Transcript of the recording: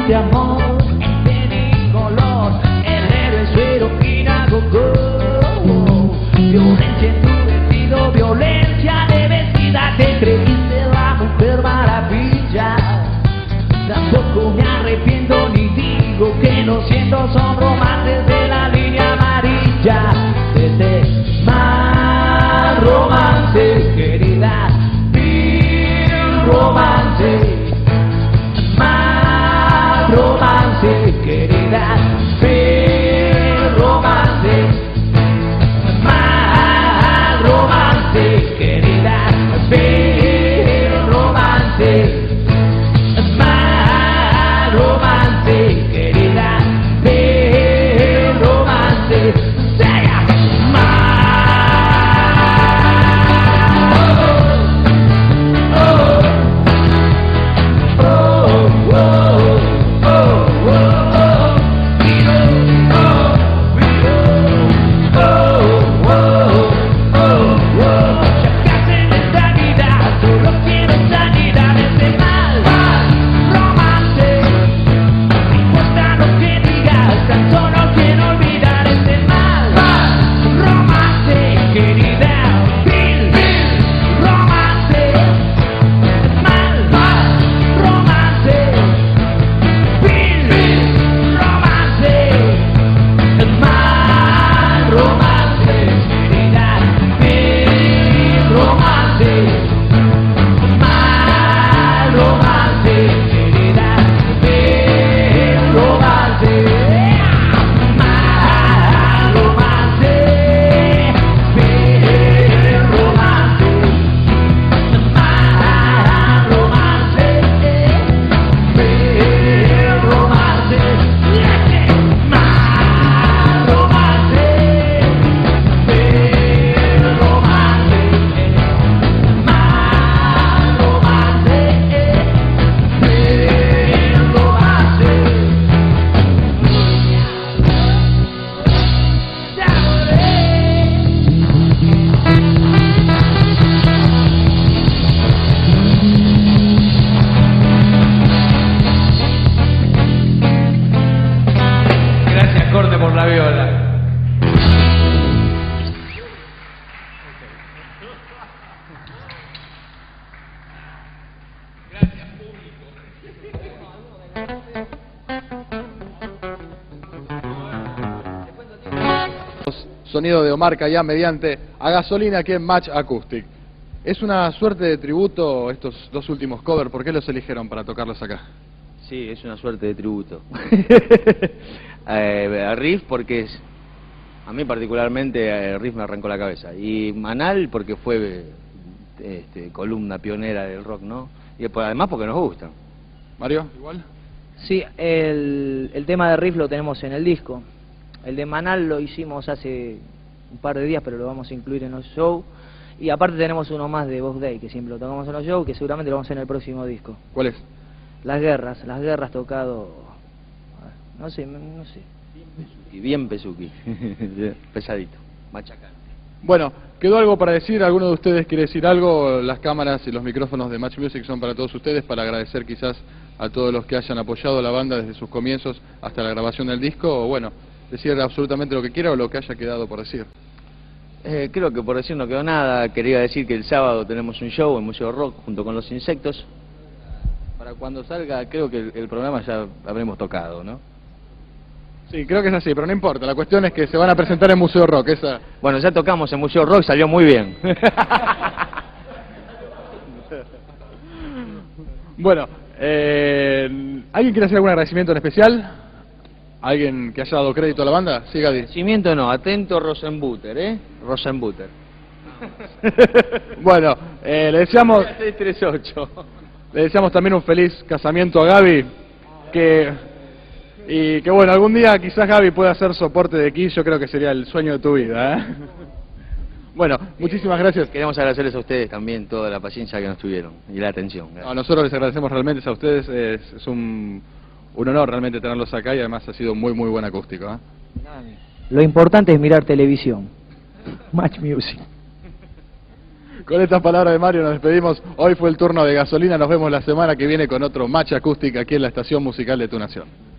canción de amor en tecnicolor. El héroe es su heroína go-go. Violencia en tu vestido, violencia de vestida. Te creíste la mujer maravilla. Tampoco me arrepiento ni digo que lo siento. Son romances de la línea amarilla. Desde más romance, querida, mil romance. Más romance, querida, mil romance. Más romance, querida, mil romance. Más romance, querida, mil romance. Sea más. Por la viola. Gracias, público. Sonido de Omar Khayyam mediante A Gasolina aquí en Match Acoustic. Es una suerte de tributo estos dos últimos covers. ¿Por qué los eligieron para tocarlos acá? Sí, es una suerte de tributo. A Riff porque a mí particularmente Riff me arrancó la cabeza. Y Manal porque fue columna pionera del rock, ¿no? Y además porque nos gusta. Mario, igual. Sí, el tema de Riff lo tenemos en el disco. El de Manal lo hicimos hace un par de días, pero lo vamos a incluir en los shows. Y aparte tenemos uno más de Box Day, que siempre lo tocamos en los shows, que seguramente lo vamos a hacer en el próximo disco. ¿Cuál es? Las guerras tocado, no sé. Bien pesuki, pesadito, machacante. Bueno, ¿quedó algo para decir? ¿Alguno de ustedes quiere decir algo? Las cámaras y los micrófonos de Match Music son para todos ustedes, para agradecer quizás a todos los que hayan apoyado a la banda desde sus comienzos hasta la grabación del disco, o bueno, decir absolutamente lo que quiera o lo que haya quedado por decir. Creo que por decir no quedó nada. Quería decir que el sábado tenemos un show en Museo Rock junto con Los Insectos. Para cuando salga, creo que el programa ya habremos tocado, ¿no? Sí, creo que es así, pero no importa. La cuestión es que se van a presentar en Museo Rock. Esa... Bueno, ya tocamos en Museo Rock, salió muy bien. Bueno, ¿alguien quiere hacer algún agradecimiento en especial? ¿Alguien que haya dado crédito a la banda? Sí, Gadi. Agradecimiento no, atento Rosenbutter, ¿eh? Rosenbutter. Bueno, le deseamos... 638. Le deseamos también un feliz casamiento a Gaby, y que bueno, algún día quizás Gaby pueda hacer soporte de Kiss. Yo creo que sería el sueño de tu vida, ¿eh? Bueno, muchísimas gracias. Queremos agradecerles a ustedes también toda la paciencia que nos tuvieron y la atención. No, nosotros les agradecemos realmente a ustedes, es un honor realmente tenerlos acá y además ha sido muy buen acústico, ¿eh? Lo importante es mirar televisión. Match Music. Con estas palabras de Mario nos despedimos. Hoy fue el turno de Gasolina. Nos vemos la semana que viene con otro Match Acústica aquí en la estación musical de Tu Nación.